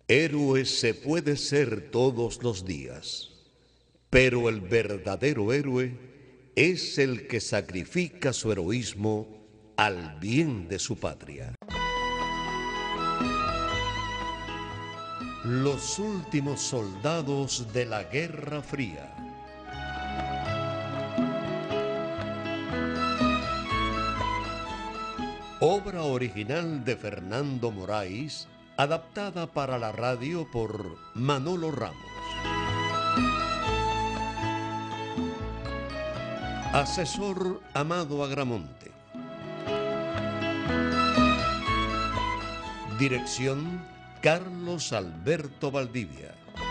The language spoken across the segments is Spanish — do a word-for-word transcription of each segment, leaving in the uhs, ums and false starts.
Héroe se puede ser todos los días, pero el verdadero héroe es el que sacrifica su heroísmo al bien de su patria. Los últimos soldados de la Guerra Fría. Obra original de Fernando Moraes, adaptada para la radio por Manolo Ramos. Asesor Amado Agramonte. Dirección Carlos Alberto Valdivia.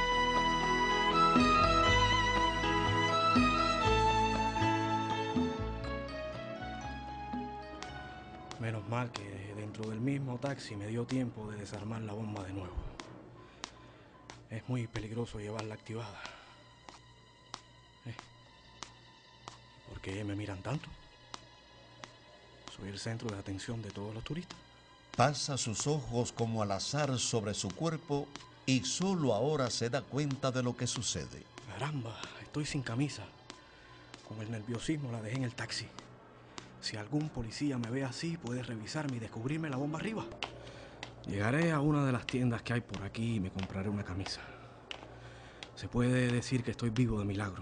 Menos mal que dentro del mismo taxi me dio tiempo de desarmar la bomba de nuevo. Es muy peligroso llevarla activada. Eh, ¿Por qué me miran tanto? Soy el centro de atención de todos los turistas. Pasa sus ojos como al azar sobre su cuerpo y solo ahora se da cuenta de lo que sucede. Caramba, estoy sin camisa. Con el nerviosismo la dejé en el taxi. Si algún policía me ve así, puede revisarme y descubrirme la bomba arriba. Llegaré a una de las tiendas que hay por aquí y me compraré una camisa. Se puede decir que estoy vivo de milagro.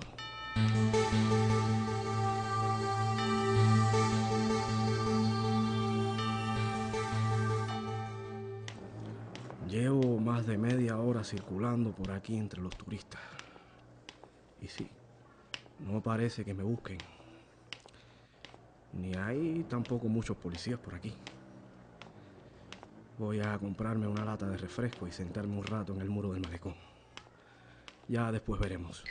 Llevo más de media hora circulando por aquí entre los turistas. Y sí, no parece que me busquen. Ni hay tampoco muchos policías por aquí. Voy a comprarme una lata de refresco y sentarme un rato en el muro del malecón. Ya después veremos.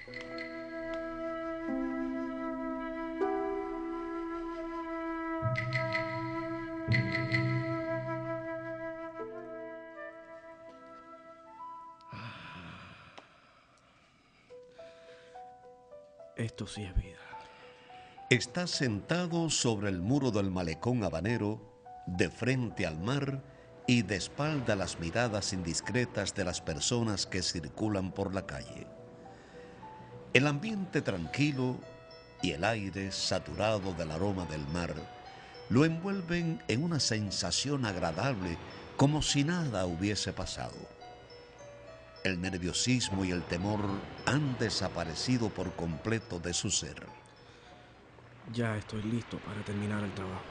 Esto sí es vida. Está sentado sobre el muro del malecón habanero, de frente al mar y de espalda a las miradas indiscretas de las personas que circulan por la calle. El ambiente tranquilo y el aire saturado del aroma del mar lo envuelven en una sensación agradable, como si nada hubiese pasado. El nerviosismo y el temor han desaparecido por completo de su ser. Ya estoy listo para terminar el trabajo.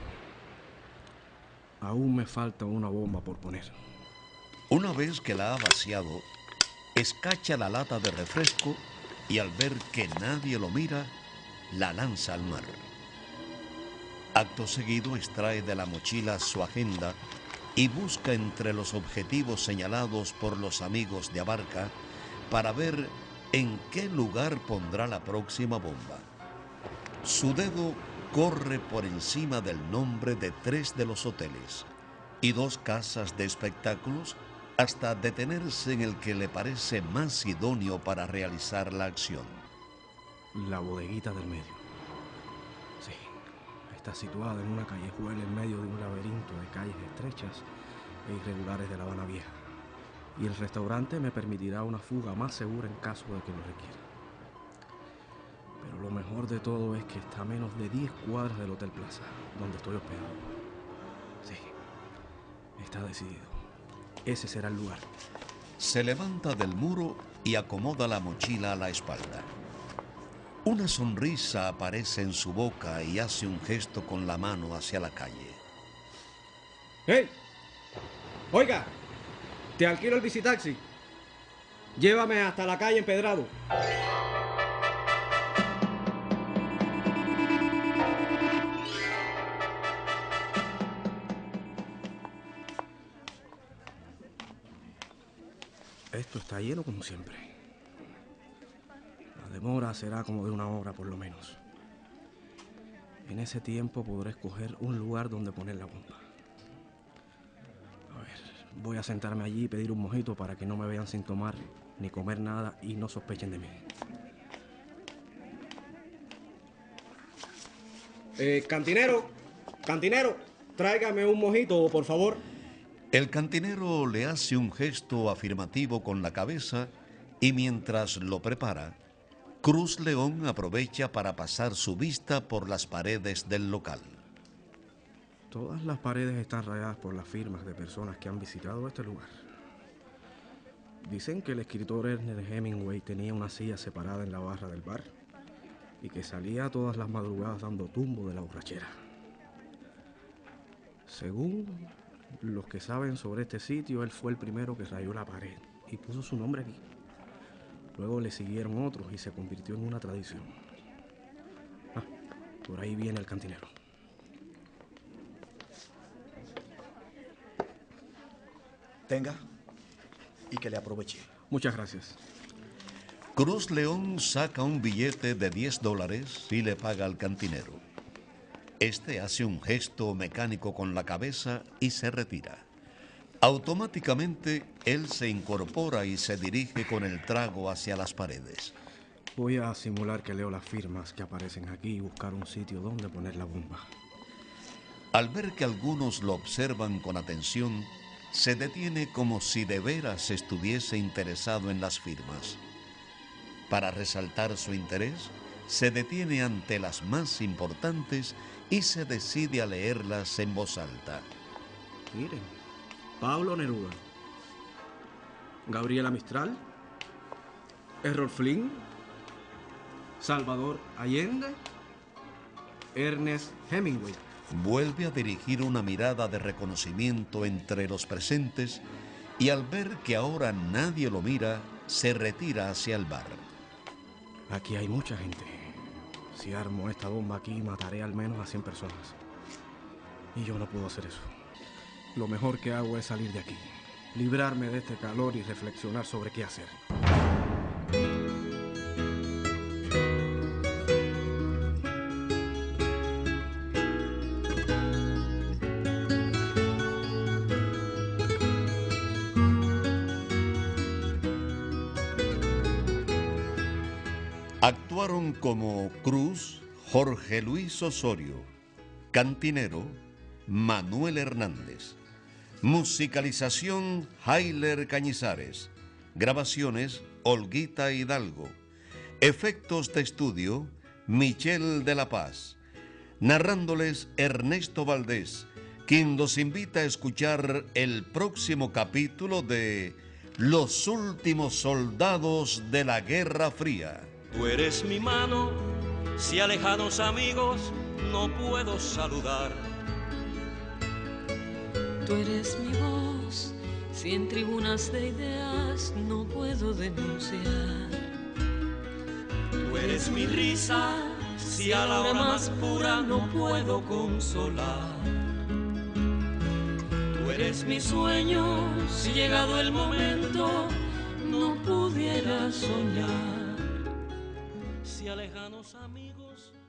Aún me falta una bomba por poner. Una vez que la ha vaciado, escacha la lata de refresco y al ver que nadie lo mira, la lanza al mar. Acto seguido extrae de la mochila su agenda y busca entre los objetivos señalados por los amigos de Abarca para ver en qué lugar pondrá la próxima bomba. Su dedo corre por encima del nombre de tres de los hoteles y dos casas de espectáculos hasta detenerse en el que le parece más idóneo para realizar la acción. La bodeguita del medio. Sí, está situada en una callejuela en medio de un laberinto de calles estrechas e irregulares de La Habana Vieja. Y el restaurante me permitirá una fuga más segura en caso de que lo requiera. Pero lo mejor de todo es que está a menos de diez cuadras del Hotel Plaza, donde estoy hospedado. Sí, está decidido. Ese será el lugar. Se levanta del muro y acomoda la mochila a la espalda. Una sonrisa aparece en su boca y hace un gesto con la mano hacia la calle. ¡Hey! Oiga, te alquilo el visitaxi. Llévame hasta la calle Empedrado. Esto está lleno como siempre. La demora será como de una hora por lo menos. En ese tiempo podré escoger un lugar donde poner la bomba. A ver, voy a sentarme allí y pedir un mojito para que no me vean sin tomar ni comer nada y no sospechen de mí. Eh, cantinero, cantinero, tráigame un mojito, por favor. El cantinero le hace un gesto afirmativo con la cabeza y mientras lo prepara, Cruz León aprovecha para pasar su vista por las paredes del local. Todas las paredes están rayadas por las firmas de personas que han visitado este lugar. Dicen que el escritor Ernest Hemingway tenía una silla separada en la barra del bar y que salía todas las madrugadas dando tumbo de la borrachera. Según los que saben sobre este sitio, él fue el primero que rayó la pared y puso su nombre aquí. Luego le siguieron otros y se convirtió en una tradición. Ah, por ahí viene el cantinero. Tenga y que le aproveche. Muchas gracias. Cruz León saca un billete de diez dólares y le paga al cantinero. Este hace un gesto mecánico con la cabeza y se retira. Automáticamente, él se incorpora y se dirige con el trago hacia las paredes. Voy a simular que leo las firmas que aparecen aquí y buscar un sitio donde poner la bomba. Al ver que algunos lo observan con atención, se detiene como si de veras estuviese interesado en las firmas. Para resaltar su interés, se detiene ante las más importantes y se decide a leerlas en voz alta. Miren, Pablo Neruda, Gabriela Mistral, Errol Flynn, Salvador Allende, Ernest Hemingway. Vuelve a dirigir una mirada de reconocimiento entre los presentes y al ver que ahora nadie lo mira, se retira hacia el bar. Aquí hay mucha gente. Si armo esta bomba aquí, mataré al menos a cien personas. Y yo no puedo hacer eso. Lo mejor que hago es salir de aquí, librarme de este calor y reflexionar sobre qué hacer. Actuaron como Cruz, Jorge Luis Osorio, cantinero, Manuel Hernández, musicalización, Jailer Cañizares, grabaciones, Olguita Hidalgo, efectos de estudio, Michel de la Paz, narrándoles Ernesto Valdés, quien los invita a escuchar el próximo capítulo de Los últimos soldados de la Guerra Fría. Tú eres mi mano, si a lejanos amigos no puedo saludar. Tú eres mi voz, si en tribunas de ideas no puedo denunciar. Tú eres mi risa, si a la hora más pura no puedo consolar. Tú eres mi sueño, si llegado el momento no pudiera soñar. Si a lejanos amigos